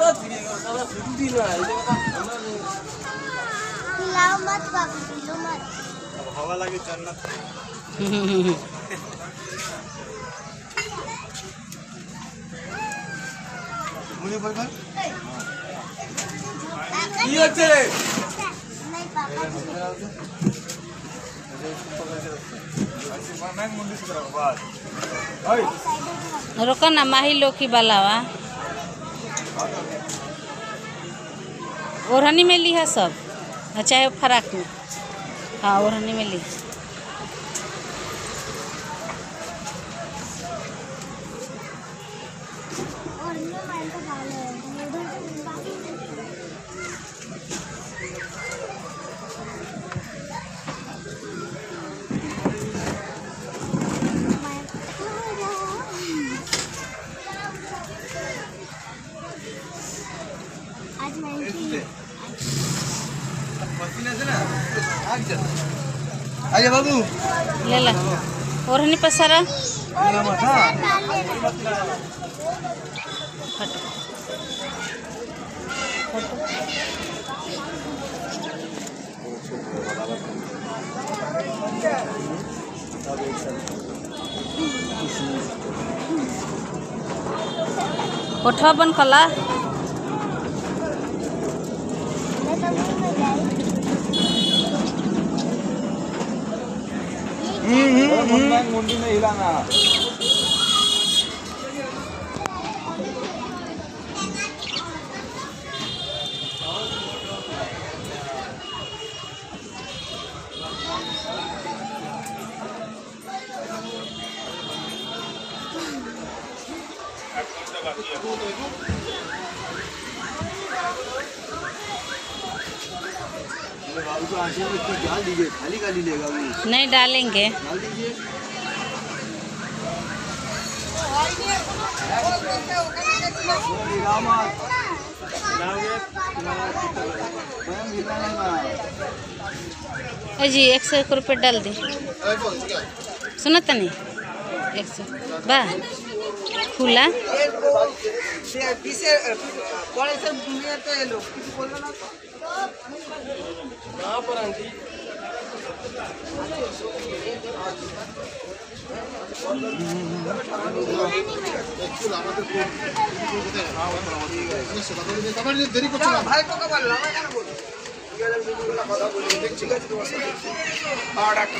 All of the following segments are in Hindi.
लाओ मत बाबू, लो मत। अब हवा लगे चलना। मुझे बोल बोल। ये अच्छे। नहीं पापा। मैं मुंडी से करूँ बात। रोका ना माही लोकी बालावा ओढ़नी में ली है सब, चाहे फराक में। हाँ ओढ़नी में ली। आज मैं आइए बाबू ले ला ओढ़नी पसारा। कोठा बन कला मुंडी में हिलाना। बाबू को आंसू में कुछ डाल दीजिए, खाली खाली लेगा वो। नहीं डालेंगे। डाल दीजिए। जी 101 रुपये डाल दी। सुनो तनी 100 बा खुला দেরি করছে না ভাই তো কবার লামা কেন বল ঠিক আছে তোমার সাথে আর ডাক্তার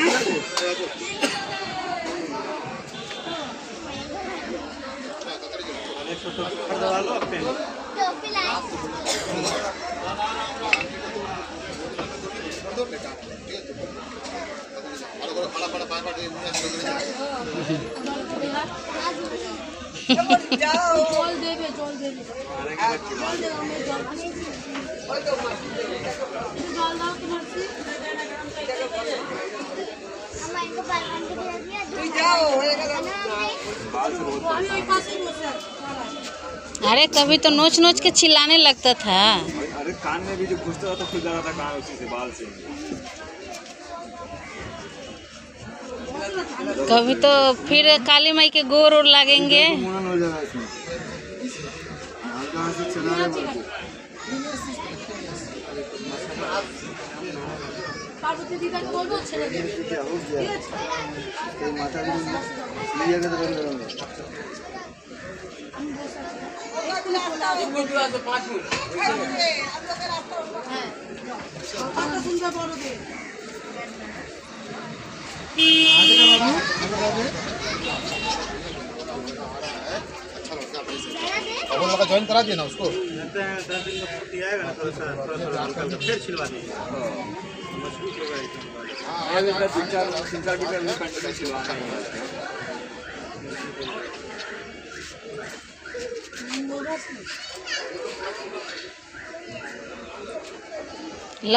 अरे कभी तो नोच नोच के चिल्लाने लगता था। अरे कान में भी जो घुसता था तो खुल जाता था कान उसी से बाल से। कभी तो फिर काली माई के गोर और लगेंगे। मुनन हो जाएगा इसमें। से चला रहे पार्वती दीदा को बोलो चले गए क्या हो गया तो माता जी लिया के तो कर रहे अपन लोग का ज्वाइन करा दिया ना उसको। 10 दिन का छुट्टी आएगा ना थोड़ा सा फिर छिलवा दीजिए। मजबूत होगा एकदम। हाँ तीन चार मीटर में कंटिन्यू छिलवाना है। ला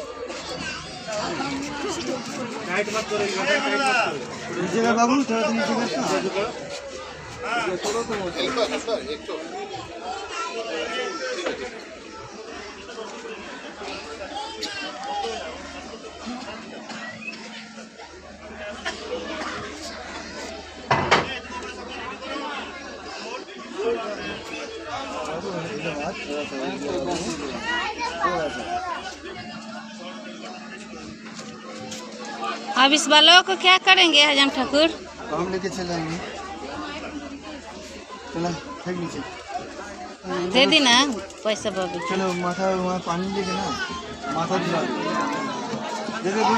टाइट मत करो, टाइट मत करो। नीचे का बाबू थोड़ा सा नीचे का। छोड़ो तो एक तो अब इस बालों को क्या करेंगे हजाम ठाकुर? हम लेके चलेंगे। चलो फेंक नीचे। दे दी ना पैसा बाबू। चलो माथा वहाँ पानी लेके ना माथा धुला दे।